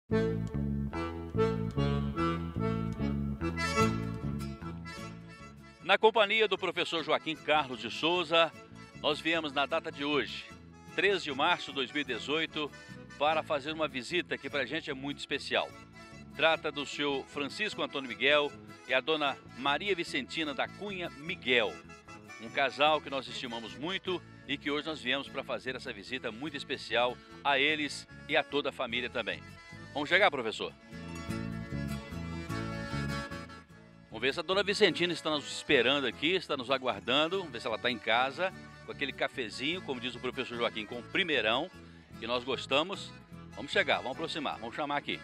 Na companhia do professor Joaquim Carlos de Souza, nós viemos na data de hoje, 13 de março de 2018, para fazer uma visita que para a gente é muito especial. Trata do senhor Francisco Antônio Miguel e a dona Maria Vicentina da Cunha Miguel. Um casal que nós estimamos muito e que hoje nós viemos para fazer essa visita muito especial a eles e a toda a família também. Vamos chegar, professor? Vamos ver se a dona Vicentina está nos esperando aqui, está nos aguardando. Vamos ver se ela está em casa, com aquele cafezinho, como diz o professor Joaquim, com o primeirão, que nós gostamos. Vamos chegar, vamos aproximar, vamos chamar aqui.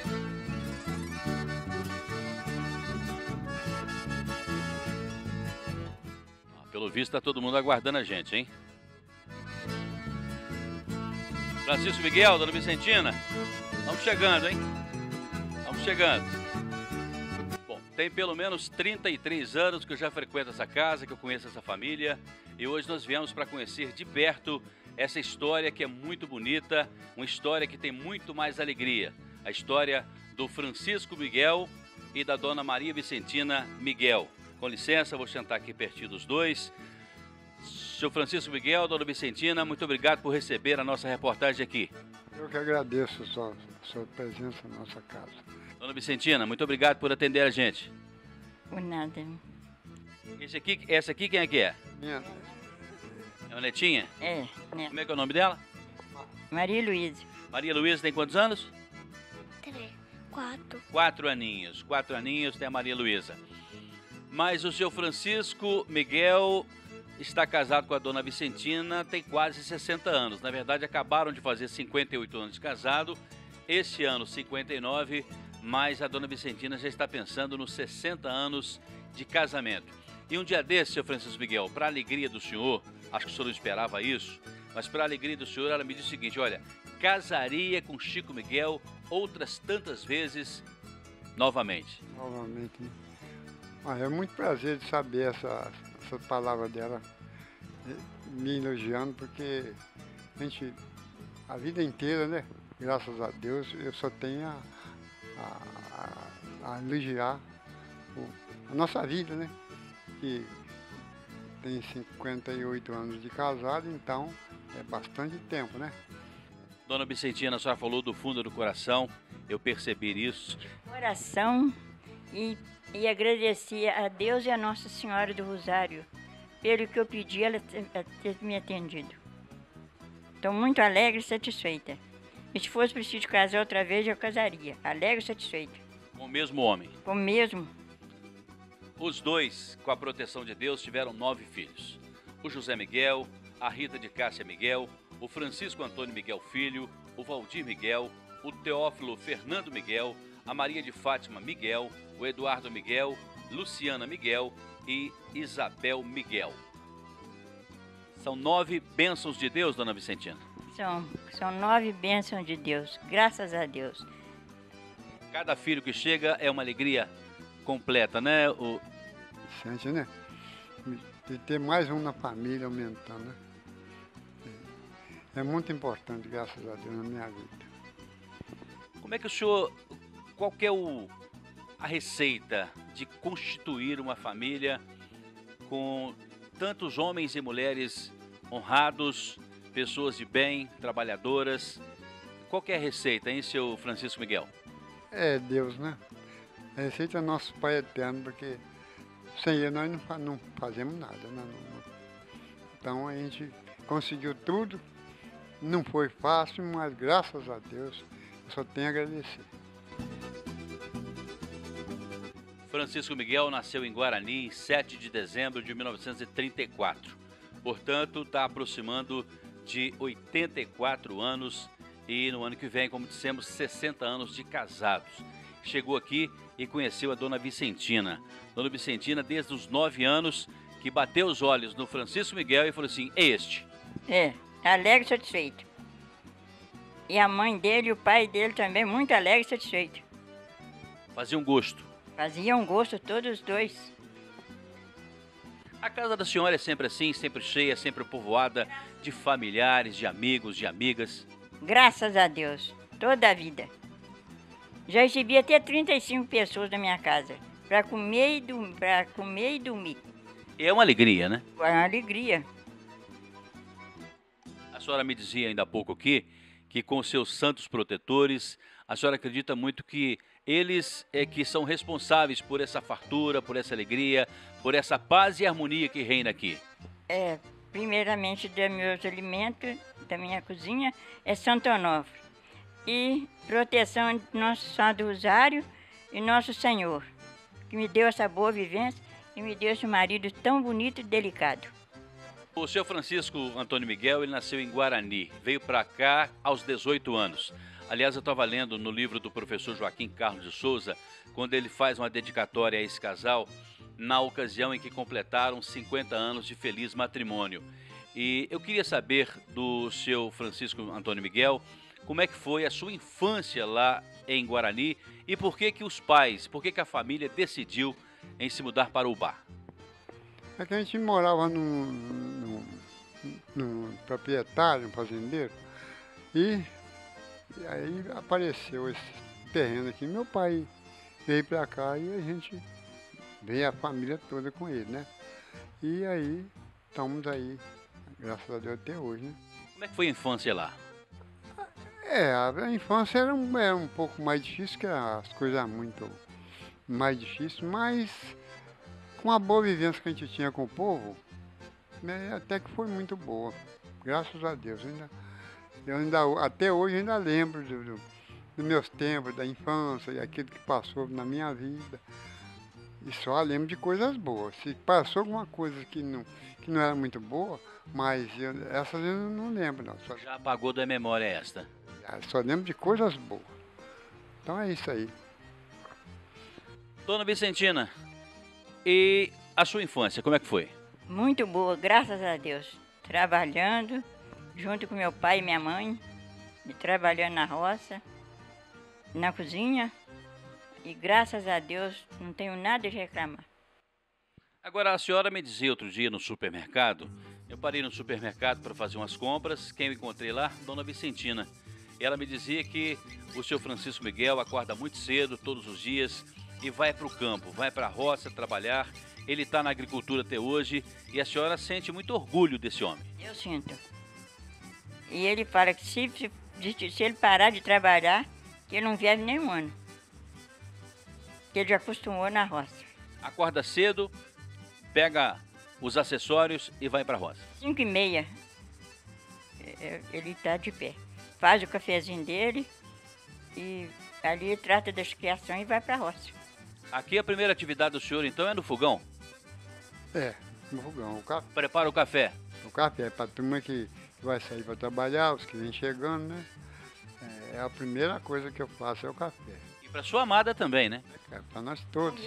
Pelo visto está todo mundo aguardando a gente, hein? Francisco Miguel, dona Vicentina, vamos chegando, hein? Vamos chegando. Bom, tem pelo menos 33 anos que eu já frequento essa casa, que eu conheço essa família. E hoje nós viemos para conhecer de perto essa história que é muito bonita, uma história que tem muito mais alegria. A história do Francisco Miguel e da dona Maria Vicentina Miguel. Com licença, vou sentar aqui pertinho dos dois. Seu Francisco Miguel, dona Vicentina, muito obrigado por receber a nossa reportagem aqui. Eu que agradeço a sua presença na nossa casa. Dona Vicentina, muito obrigado por atender a gente. Por nada. Essa aqui quem é que é? Minha. É uma netinha? É, né? Como é que é o nome dela? Maria Luísa. Maria Luísa tem quantos anos? 4. 4 aninhos. 4 aninhos tem a Maria Luísa. Mas o seu Francisco Miguel está casado com a dona Vicentina, tem quase 60 anos. Na verdade, acabaram de fazer 58 anos de casado. Esse ano, 59, mas a dona Vicentina já está pensando nos 60 anos de casamento. E um dia desse, seu Francisco Miguel, para a alegria do senhor, acho que o senhor não esperava isso, mas para a alegria do senhor, ela me disse o seguinte, olha, casaria com Chico Miguel outras tantas vezes novamente. Novamente, né? É muito prazer de saber essa palavra dela, me elogiando, porque a vida inteira, né, graças a Deus, eu só tenho a elogiar a nossa vida, né, que tem 58 anos de casado, então é bastante tempo, né? Dona Vicentina, a senhora falou do fundo do coração, eu percebi isso. Coração e agradecer a Deus e a Nossa Senhora do Rosário pelo que eu pedi, ela ter me atendido. Estou muito alegre e satisfeita. E se fosse preciso casar outra vez, eu casaria. Alegre e satisfeita. Com o mesmo homem? Com o mesmo. Os dois, com a proteção de Deus, tiveram 9 filhos. O José Miguel, a Rita de Cássia Miguel, o Francisco Antônio Miguel Filho, o Valdir Miguel, o Teófilo Fernando Miguel, a Maria de Fátima Miguel, o Eduardo Miguel, Luciana Miguel e Isabel Miguel. São 9 bênçãos de Deus, dona Vicentina? São 9 bênçãos de Deus, graças a Deus. Cada filho que chega é uma alegria completa, né? Sente, né? De ter mais um na família aumentando, né? É muito importante, graças a Deus, na minha vida. Como é que o senhor... Qual que é a receita de constituir uma família com tantos homens e mulheres honrados, pessoas de bem, trabalhadoras? Qual que é a receita, hein, seu Francisco Miguel? É Deus, né? A receita é nosso Pai Eterno, porque sem Ele nós não fazemos nada, né? Então a gente conseguiu tudo, não foi fácil, mas graças a Deus eu só tenho a agradecer. Francisco Miguel nasceu em Guarani em 7 de dezembro de 1934. Portanto, está aproximando de 84 anos e no ano que vem, como dissemos, 60 anos de casados. Chegou aqui e conheceu a dona Vicentina. Dona Vicentina, desde os 9 anos, que bateu os olhos no Francisco Miguel e falou assim, é este. É, alegre e satisfeito. E a mãe dele e o pai dele também, muito alegre e satisfeito. Fazia um gosto. Faziam gosto todos os dois. A casa da senhora é sempre assim, sempre cheia, sempre povoada de familiares, de amigos, de amigas. Graças a Deus, toda a vida. Já recebi até 35 pessoas na minha casa, para comer e dormir. E é uma alegria, né? É uma alegria. A senhora me dizia ainda há pouco aqui que com seus santos protetores, a senhora acredita muito que eles é que são responsáveis por essa fartura, por essa alegria, por essa paz e harmonia que reina aqui. Primeiramente, dos meus alimentos, da minha cozinha, é Santo Onofre. E proteção de Nosso Santo Rosário e Nosso Senhor, que me deu essa boa vivência e me deu esse marido tão bonito e delicado. O seu Francisco Antônio Miguel, ele nasceu em Guarani, veio para cá aos 18 anos. Aliás, eu estava lendo no livro do professor Joaquim Carlos de Souza, quando ele faz uma dedicatória a esse casal, na ocasião em que completaram 50 anos de feliz matrimônio. E eu queria saber do seu Francisco Antônio Miguel, como é que foi a sua infância lá em Guarani e por que os pais, por que a família decidiu em se mudar para Ubá? É que a gente morava num proprietário, um fazendeiro, e aí apareceu esse terreno aqui. Meu pai veio para cá e a gente veio a família toda com ele, né? E aí estamos aí, graças a Deus, até hoje, né? Como é que foi a infância lá? A infância era um pouco mais difícil, que as coisas muito mais difíceis, mas com a boa vivência que a gente tinha com o povo, né, até que foi muito boa, graças a Deus. Até hoje ainda lembro dos meus tempos, da infância e aquilo que passou na minha vida. E só lembro de coisas boas. Se passou alguma coisa que não era muito boa, mas essas eu não lembro, não. Já apagou da memória esta? Só lembro de coisas boas. Então é isso aí. Dona Vicentina, e a sua infância, como é que foi? Muito boa, graças a Deus. Trabalhando junto com meu pai e minha mãe, e trabalhando na roça, na cozinha, e graças a Deus não tenho nada de reclamar. Agora, a senhora me dizia outro dia no supermercado, eu parei no supermercado para fazer umas compras, quem eu encontrei lá? Dona Vicentina. E ela me dizia que o seu Francisco Miguel acorda muito cedo, todos os dias, e vai para o campo, vai para a roça trabalhar. Ele está na agricultura até hoje e a senhora sente muito orgulho desse homem. Eu sinto. E ele fala que se ele parar de trabalhar, que ele não vive nem um ano. Que ele já acostumou na roça. Acorda cedo, pega os acessórios e vai para a roça. 5h30, ele está de pé. Faz o cafezinho dele e ali trata das criações e vai para a roça. Aqui a primeira atividade do senhor, então, é no fogão? No fogão. Prepara o café? O café é para a turma que vai sair para trabalhar, os que vêm chegando, né? A primeira coisa que eu faço é o café. E para sua amada também, né? Para nós todos.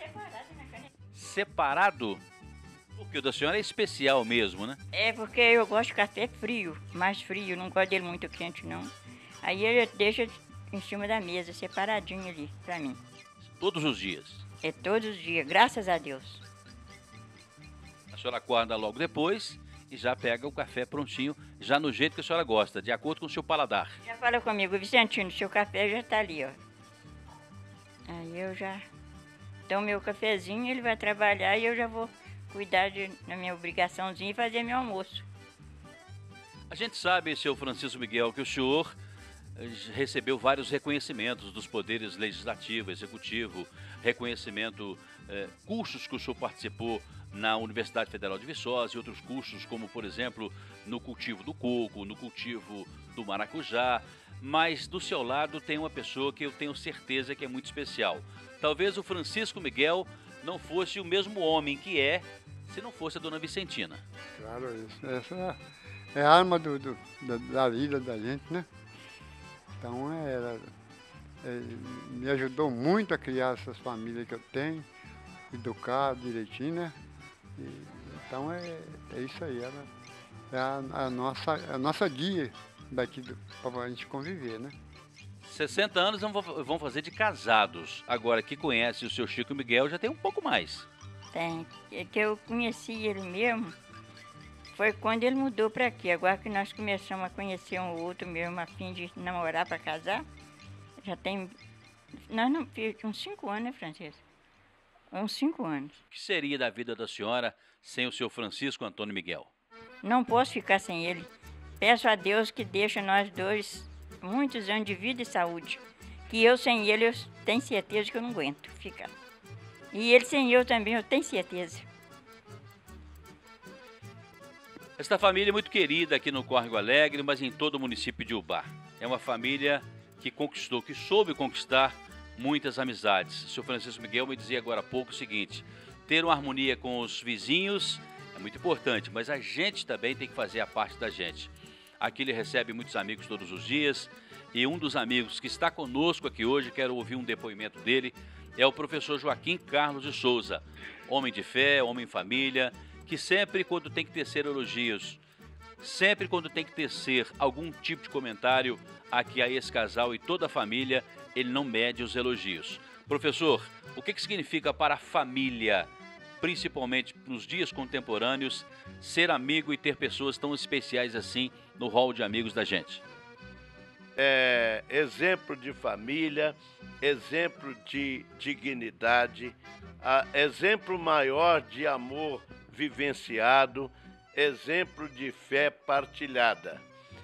Separado? Porque o da senhora é especial mesmo, né? É porque eu gosto de café frio, mais frio, não gosto dele muito quente, não. Aí ele deixa em cima da mesa, separadinho ali, para mim. Todos os dias? É todos os dias, graças a Deus. A senhora acorda logo depois e já pega o café prontinho, já no jeito que a senhora gosta, de acordo com o seu paladar. Já fala comigo, Vicentino, seu café já tá ali, ó. Aí eu já tomo meu cafezinho, ele vai trabalhar e eu já vou cuidar da minha obrigaçãozinha e fazer meu almoço. A gente sabe, seu Francisco Miguel, que o senhor recebeu vários reconhecimentos dos poderes legislativo, executivo, reconhecimento, cursos que o senhor participou na Universidade Federal de Viçosa e outros cursos, como, por exemplo, no cultivo do coco, no cultivo do maracujá. Mas do seu lado tem uma pessoa que eu tenho certeza que é muito especial. Talvez o Francisco Miguel não fosse o mesmo homem que é, se não fosse a Dona Vicentina. Claro, isso. Essa é a alma da vida da gente, né? Então, me ajudou muito a criar essas famílias que eu tenho, educar direitinho, né? Então, é isso aí. Ela é a nossa guia daqui para a gente conviver, né? 60 anos vão fazer de casados. Agora, que conhece o seu Chico Miguel já tem um pouco mais. Tem. Que eu conheci ele mesmo foi quando ele mudou para aqui. Agora que nós começamos a conhecer um outro mesmo, a fim de namorar para casar, já tem Nós não fiz uns 5 anos, né, Francisco? Uns 5 anos. O que seria da vida da senhora sem o seu Francisco Antônio Miguel? Não posso ficar sem ele. Peço a Deus que deixe nós dois muitos anos de vida e saúde. Que eu sem ele, eu tenho certeza que eu não aguento ficar. E ele sem eu também, eu tenho certeza. Esta família é muito querida aqui no Córrego Alegre, mas em todo o município de Ubá. É uma família que conquistou, que soube conquistar muitas amizades. O senhor Francisco Miguel me dizia agora há pouco o seguinte: ter uma harmonia com os vizinhos é muito importante, mas a gente também tem que fazer a parte da gente. Aqui ele recebe muitos amigos todos os dias, e um dos amigos que está conosco aqui hoje, quero ouvir um depoimento dele, é o professor Joaquim Carlos de Souza, homem de fé, homem família, que sempre quando tem que tecer elogios, sempre quando tem que tecer algum tipo de comentário aqui a esse casal e toda a família, ele não mede os elogios. Professor, o que significa para a família, principalmente nos dias contemporâneos, ser amigo e ter pessoas tão especiais assim no hall de amigos da gente? Exemplo de família, exemplo de dignidade, exemplo maior de amor vivenciado, exemplo de fé partilhada.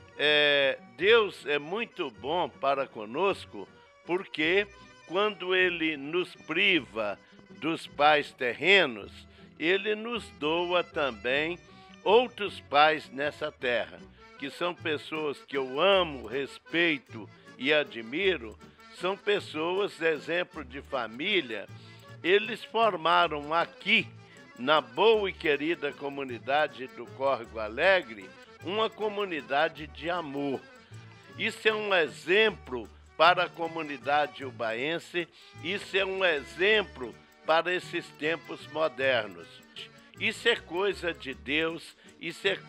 Deus é muito bom para conosco, porque quando Ele nos priva dos pais terrenos, Ele nos doa também outros pais nessa terra, que são pessoas que eu amo, respeito e admiro, são pessoas, exemplo de família. Eles formaram aqui, na boa e querida comunidade do Córrego Alegre, uma comunidade de amor. Isso é um exemplo para a comunidade ubaense, isso é um exemplo para esses tempos modernos. Isso é coisa de Deus, isso é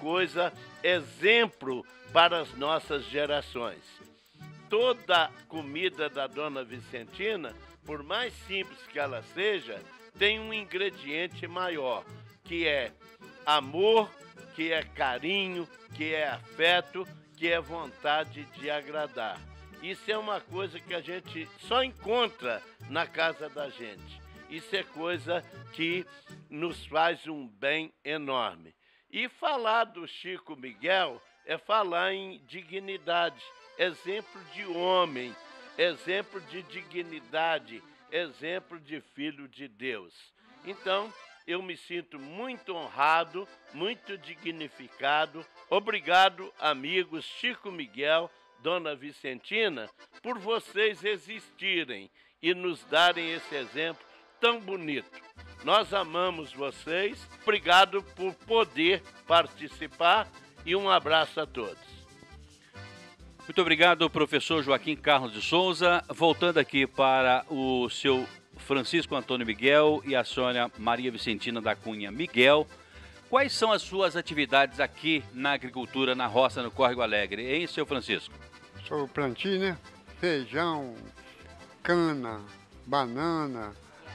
exemplo para as nossas gerações. Toda comida da Dona Vicentina, por mais simples que ela seja, tem um ingrediente maior, que é amor, que é carinho, que é afeto, que é vontade de agradar. Isso é uma coisa que a gente só encontra na casa da gente. Isso é coisa que nos faz um bem enorme. E falar do Chico Miguel é falar em dignidade, exemplo de homem, exemplo de dignidade, exemplo de filho de Deus. Então, eu me sinto muito honrado, muito dignificado. Obrigado, amigos Chico Miguel, Dona Vicentina, por vocês existirem e nos darem esse exemplo tão bonito. Nós amamos vocês, obrigado por poder participar e um abraço a todos. Muito obrigado, professor Joaquim Carlos de Souza. Voltando aqui para o seu Francisco Antônio Miguel e a Sônia Maria Vicentina da Cunha Miguel, quais são as suas atividades aqui na agricultura, na roça, no Córrego Alegre, hein, seu Francisco? Sou plantio, né? Feijão, cana, banana,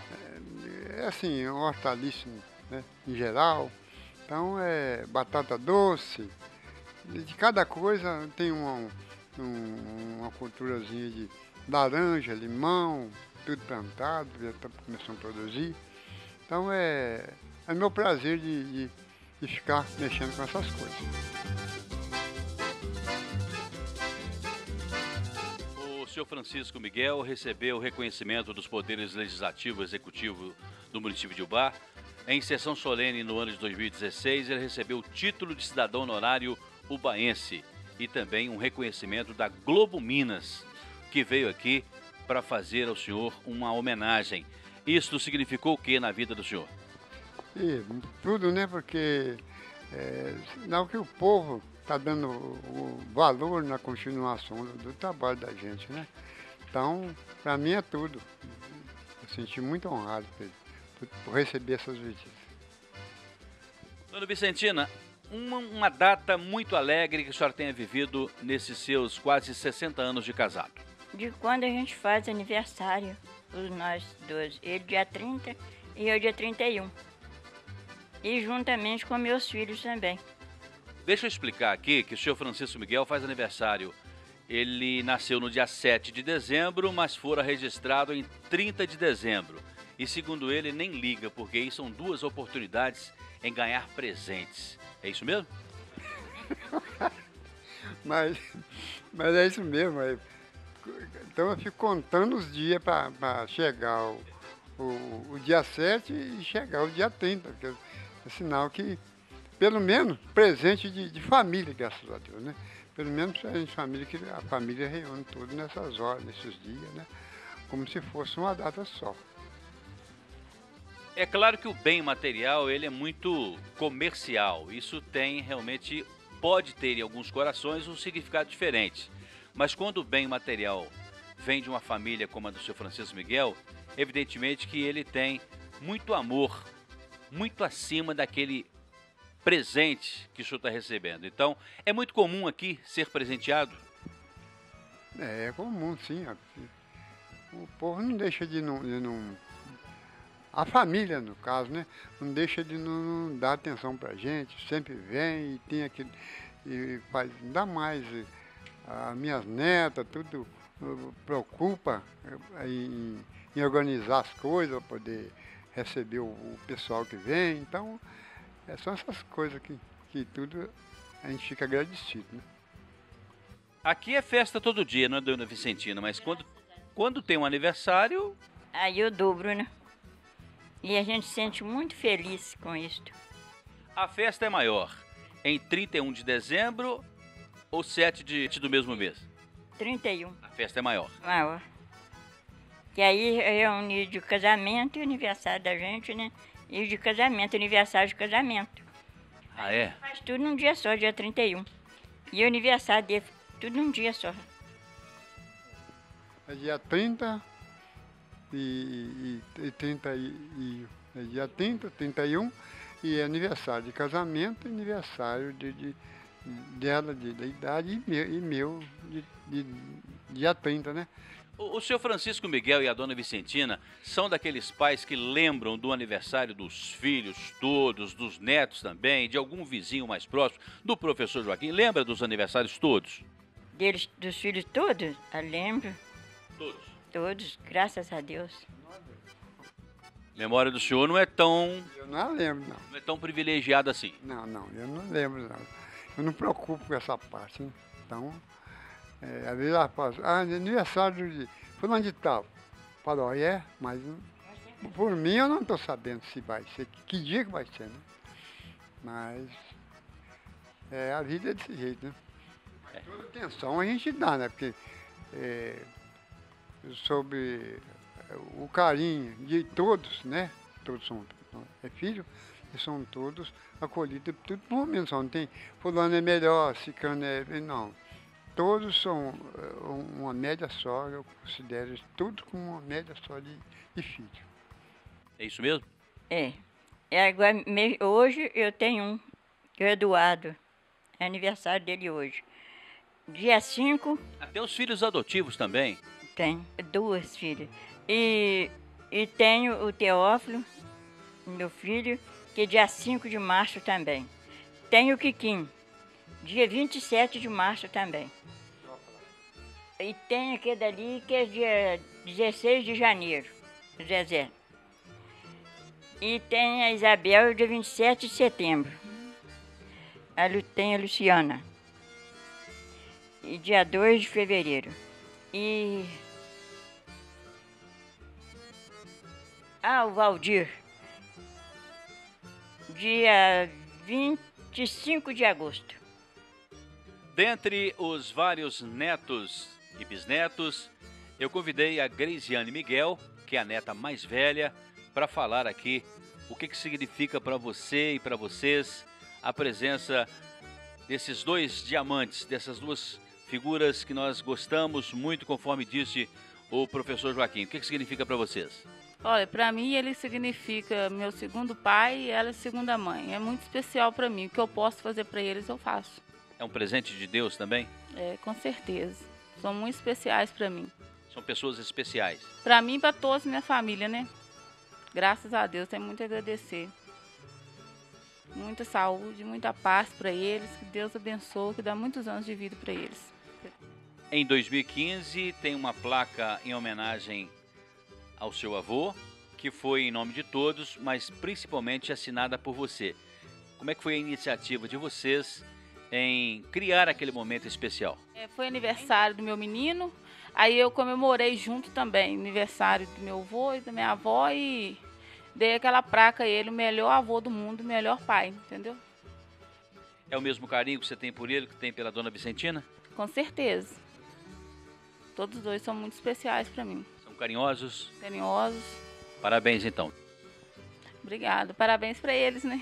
assim, hortaliça, né? Em geral. Então, batata doce. De cada coisa tem uma culturazinha de laranja, limão, tudo plantado, já está começando a produzir. Então, é meu prazer de ficar mexendo com essas coisas. O senhor Francisco Miguel recebeu o reconhecimento dos poderes legislativo e executivo do município de Ubá. Em sessão solene no ano de 2016, ele recebeu o título de cidadão honorário ubaense e também um reconhecimento da Globo Minas, que veio aqui para fazer ao senhor uma homenagem. Isso significou o que na vida do senhor? E tudo, né? Porque não que o povo está dando o valor na continuação do trabalho da gente, né? Então, para mim é tudo. Eu senti muito honrado por receber essas visitas. Dona Vicentina, uma data muito alegre que a senhora tenha vivido nesses seus quase 60 anos de casado. De quando a gente faz aniversário, nós dois. Ele dia 30 e eu dia 31. E juntamente com meus filhos também. Deixa eu explicar aqui que o senhor Francisco Miguel faz aniversário Ele nasceu no dia 7 de dezembro, mas fora registrado em 30 de dezembro. E segundo ele, nem liga, porque aí são duas oportunidades em ganhar presentes. É isso mesmo? Mas é isso mesmo. Então eu fico contando os dias para chegar o dia 7 e chegar o dia 30, porque é sinal que, pelo menos, presente de família, graças a Deus, né? Pelo menos presente de família, que a família reúne tudo nessas horas, nesses dias, né? Como se fosse uma data só. É claro que o bem material, ele é muito comercial. Isso tem realmente, pode ter em alguns corações um significado diferente. Mas quando o bem material vem de uma família como a do seu Francisco Miguel, evidentemente que ele tem muito amor, muito acima daquele presente que o senhor está recebendo. Então, é muito comum aqui ser presenteado? É comum, sim. O povo não deixa de não... A família, no caso, né? Não deixa de não dar atenção pra gente, sempre vem e tem aquele... E faz, ainda mais, as minhas netas, tudo preocupa em organizar as coisas para poder receber o pessoal que vem. Então, são essas coisas que tudo a gente fica agradecido, né? Aqui é festa todo dia, não é, dona Vicentina? Mas quando tem um aniversário... Aí eu dobro, né? E a gente se sente muito feliz com isto. A festa é maior em 31 de dezembro ou 7 do mesmo mês? 31. A festa é maior. Maior. Que aí reúne de casamento e aniversário da gente, né? E de casamento, aniversário de casamento. Ah, é? Faz tudo num dia só, dia 31. E o aniversário dele, tudo num dia só. É dia 30 e 30 é dia 30, 31 e é aniversário de casamento e aniversário dela, da idade e meu de dia 30, né? O senhor Francisco Miguel e a dona Vicentina são daqueles pais que lembram do aniversário dos filhos todos, dos netos também, de algum vizinho mais próximo, do professor Joaquim. Lembra dos aniversários todos? Deles, dos filhos todos? Eu lembro. Todos. Todos, graças a Deus. Memória do senhor não é tão... Eu não lembro, não. Não é tão privilegiada assim. Não, eu não lembro, não. Eu não me preocupo com essa parte, né? Então, às vezes ela fala, aniversário de fulano de tal. Falou, mas por mim eu não estou sabendo se vai ser, que dia que vai ser, né? Mas a vida é desse jeito, né? Toda atenção a gente dá, né? Porque sobre o carinho de todos, né? Todos são filhos e são todos acolhidos, tudo por um mesmo. Não tem fulano é melhor, ciclano não. Todos são uma média só, eu considero isso tudo como uma média só de filho. É isso mesmo? É. Agora, hoje eu tenho um, que é o Eduardo. É aniversário dele hoje. Dia 5... Até os filhos adotivos também. Tem 2 filhas. E tenho o Teófilo, meu filho, que é dia 5 de março também. Tenho o Quiquim, dia 27 de março também. E tem aquele dali que é dia 16 de janeiro, Zezé. E tem a Isabel, dia 27 de setembro. Tem a Luciana. E dia 2 de fevereiro. O Valdir. Dia 25 de agosto. Dentre os vários netos e bisnetos, eu convidei a Greisiane Miguel, que é a neta mais velha, para falar aqui o que significa para você e para vocês a presença desses 2 diamantes, dessas 2 figuras que nós gostamos muito, conforme disse o professor Joaquim. O que significa para vocês? Olha, para mim ele significa meu segundo pai e ela é segunda mãe. É muito especial para mim. O que eu posso fazer para eles, eu faço. É um presente de Deus também? É, com certeza. São muito especiais para mim. São pessoas especiais. Para mim e para toda a minha família, né? Graças a Deus, tenho muito a agradecer. Muita saúde, muita paz para eles. Que Deus abençoe, que dá muitos anos de vida para eles. Em 2015, tem uma placa em homenagem ao seu avô, que foi em nome de todos, mas principalmente assinada por você. Como é que foi a iniciativa de vocês em criar aquele momento especial? Foi aniversário do meu menino, aí eu comemorei junto também, aniversário do meu avô e da minha avó, e dei aquela placa a ele, o melhor avô do mundo, o melhor pai, entendeu? É o mesmo carinho que você tem por ele, que tem pela dona Vicentina? Com certeza. Todos dois são muito especiais para mim. São carinhosos? Carinhosos. Parabéns, então. Obrigada. Parabéns para eles, né?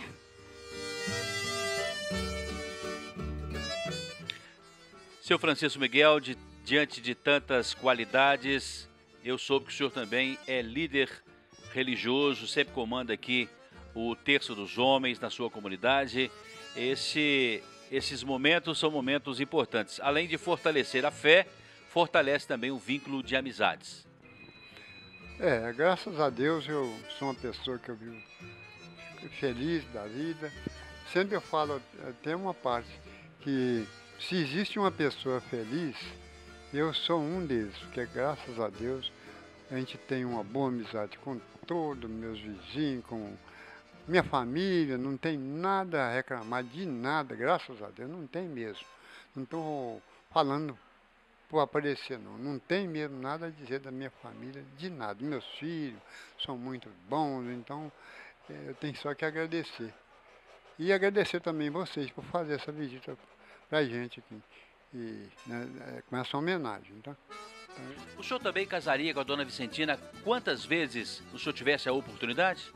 Seu Francisco Miguel, diante de tantas qualidades, eu soube que o senhor também é líder religioso, sempre comanda aqui o Terço dos Homens na sua comunidade. Esses momentos são momentos importantes. Além de fortalecer a fé, fortalece também o vínculo de amizades. Graças a Deus eu sou uma pessoa que eu vivo feliz da vida. Sempre eu falo, tem uma parte, que se existe uma pessoa feliz, eu sou um deles, porque graças a Deus a gente tem uma boa amizade com todos meus vizinhos, com minha família, não tem nada a reclamar de nada, graças a Deus, não tem mesmo. Não estou falando por aparecer, não tem mesmo nada a dizer da minha família, de nada. Meus filhos são muito bons, então eu tenho só que agradecer. E agradecer também vocês por fazer essa visita para a gente aqui, com essa homenagem, tá? O senhor também casaria com a dona Vicentina quantas vezes o senhor tivesse a oportunidade?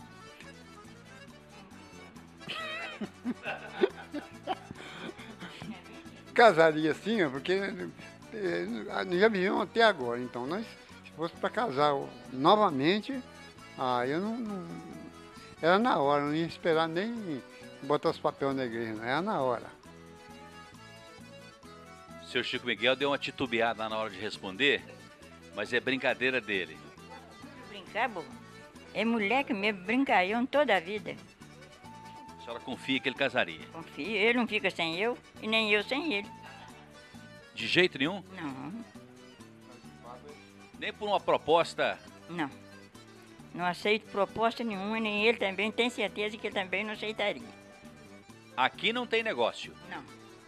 Casaria sim, porque já vivemos até agora, então se fosse para casar novamente, eu não era na hora, não ia esperar nem botar os papéis na igreja, não, era na hora. Seu Chico Miguel deu uma titubeada na hora de responder, mas é brincadeira dele. Brincar, bobo? É mulher que me brincalhão toda a vida. A senhora confia que ele casaria? Confio, ele não fica sem eu e nem eu sem ele. De jeito nenhum? Não, Nem por uma proposta? não. Não aceito proposta nenhuma, nem ele também, tem certeza que ele também não aceitaria. Aqui não tem negócio. Não.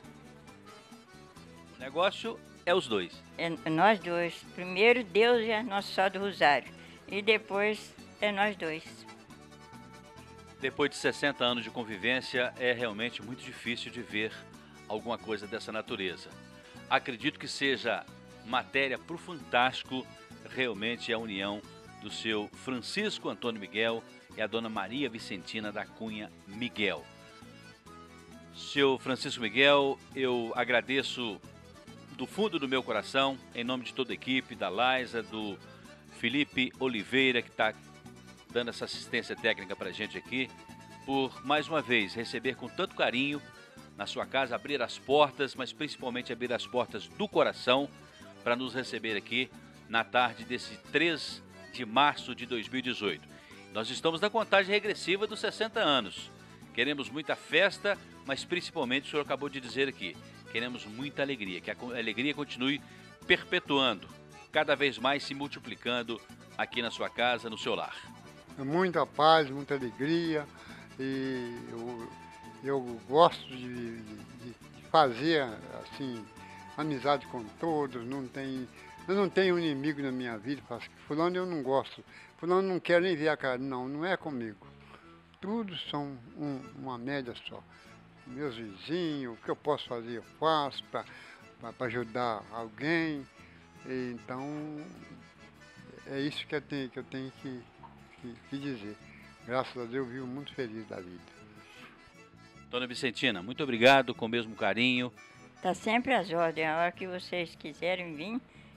O negócio é os dois. É nós dois. Primeiro Deus é Nosso Senhora do Rosário. E depois é nós dois. Depois de 60 anos de convivência, é realmente muito difícil de ver alguma coisa dessa natureza. Acredito que seja matéria para o Fantástico realmente a união do seu Francisco Antônio Miguel e a dona Maria Vicentina da Cunha Miguel. Seu Francisco Miguel, eu agradeço do fundo do meu coração, em nome de toda a equipe, da Laisa, do Felipe Oliveira, que está dando essa assistência técnica para a gente aqui, por mais uma vez receber com tanto carinho na sua casa, abrir as portas, mas principalmente abrir as portas do coração para nos receber aqui na tarde desse 3 de março de 2018. Nós estamos na contagem regressiva dos 60 anos. Queremos muita festa, mas principalmente, o senhor acabou de dizer aqui, queremos muita alegria, que a alegria continue perpetuando, cada vez mais se multiplicando aqui na sua casa, no seu lar. Muita paz, muita alegria, e eu gosto de fazer assim, amizade com todos, eu não tenho inimigo na minha vida, faço que fulano eu não gosto, fulano não quero nem ver a cara, não é comigo. Todos são uma média só. Meus vizinhos, o que eu posso fazer eu faço para ajudar alguém. Então, é isso que eu tenho que dizer. Graças a Deus eu vivo muito feliz da vida. Dona Vicentina, muito obrigado, com o mesmo carinho. Tá sempre às ordens, a hora que vocês quiserem vir,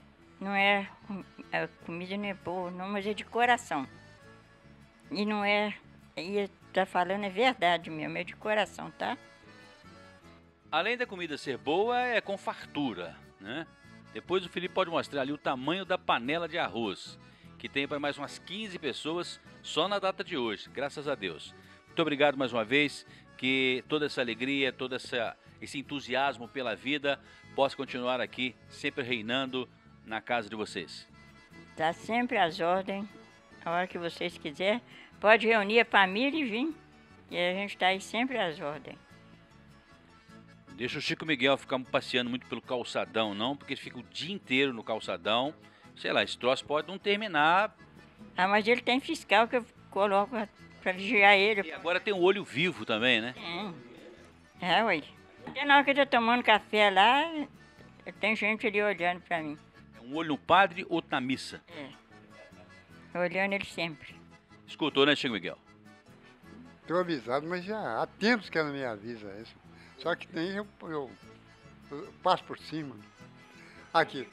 a comida não é boa, não, mas é de coração. E não é, e tá falando é verdade mesmo, é de coração, tá? Além da comida ser boa, é com fartura, né? Depois o Felipe pode mostrar ali o tamanho da panela de arroz, que tem para mais umas 15 pessoas só na data de hoje, graças a Deus. Muito obrigado mais uma vez, que toda essa alegria, toda esse entusiasmo pela vida possa continuar aqui, sempre reinando na casa de vocês. Está sempre às ordens, a hora que vocês quiserem. Pode reunir a família e vir. E a gente está aí sempre às ordens. Deixa o Chico Miguel ficar passeando muito pelo calçadão, não, porque ele fica o dia inteiro no calçadão. Sei lá, esse troço pode não terminar. Ah, mas ele tem fiscal que eu coloco para vigiar ele. E agora tem um olho vivo também, né? Ué. Porque na hora que eu tô tomando café lá, tem gente ali olhando para mim. Um olho no padre, outro na missa. Olhando ele sempre. Escutou, né, Chico Miguel? Estou avisado, mas já há tempos que ela me avisa isso. Só que tem eu passo por cima. Aqui.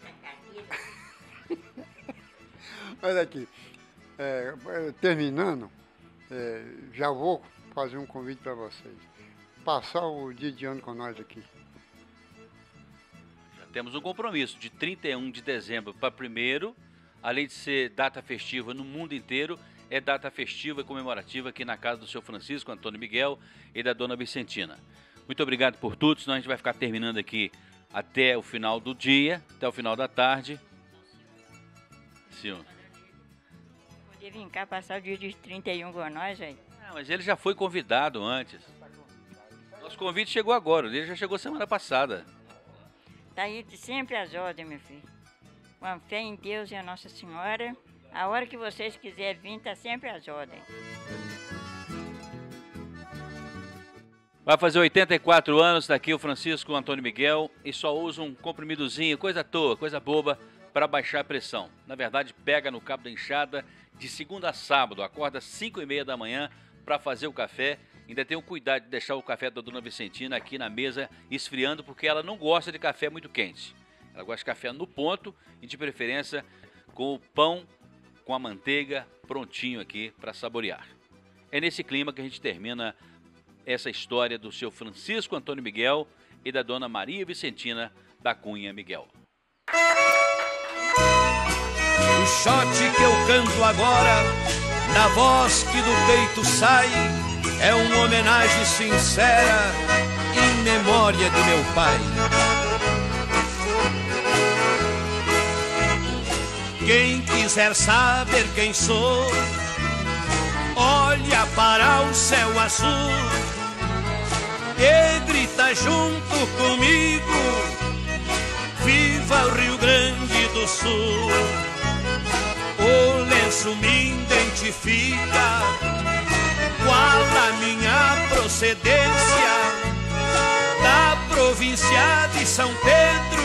Olha aqui. Terminando, já vou fazer um convite para vocês. Passar o dia de ano com nós aqui. Já temos um compromisso de 31 de dezembro para 1º, além de ser data festiva no mundo inteiro, é data festiva e comemorativa aqui na casa do seu Francisco Antônio Miguel e da dona Vicentina. Muito obrigado por tudo, senão a gente vai ficar terminando aqui até o final do dia, até o final da tarde. Senhor. Podia vir cá passar o dia de 31 com nós, aí. Mas ele já foi convidado antes. Nosso convite chegou agora, ele já chegou semana passada. Tá aí sempre às ordens, meu filho. Com fé em Deus e a Nossa Senhora, a hora que vocês quiserem vir, tá sempre às ordens. Vai fazer 84 anos, tá aqui o Francisco Antônio Miguel e só usa um comprimidozinho, coisa à toa, coisa boba, para baixar a pressão. Na verdade, pega no cabo da enxada de segunda a sábado, acorda às 5h30 da manhã para fazer o café. Ainda tem o cuidado de deixar o café da dona Vicentina aqui na mesa esfriando, porque ela não gosta de café muito quente. Ela gosta de café no ponto e de preferência com o pão, com a manteiga prontinho aqui para saborear. É nesse clima que a gente termina essa história do seu Francisco Antônio Miguel e da dona Maria Vicentina da Cunha Miguel. O shot que eu canto agora, na voz que do peito sai, é uma homenagem sincera em memória de meu pai. Quem quiser saber quem sou, olha para o céu azul e grita junto comigo: viva o Rio Grande do Sul! O lenço me identifica, qual a minha procedência, da província de São Pedro,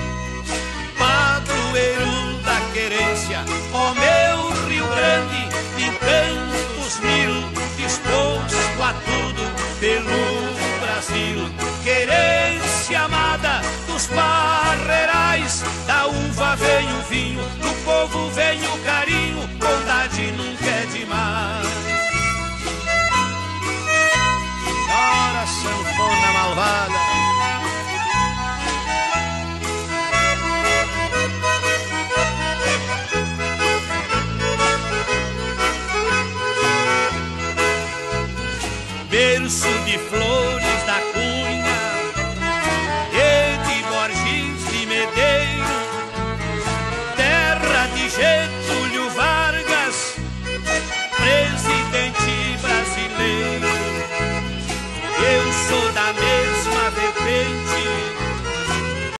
padroeiro da querência. Ó meu Rio Grande, de tantos mil, disposto a tudo pelo Brasil. Querência amada dos parreirais, da uva vem o vinho, do povo vem o carinho, bondade nunca é demais. Ora, sanfona malvada. Berço de flor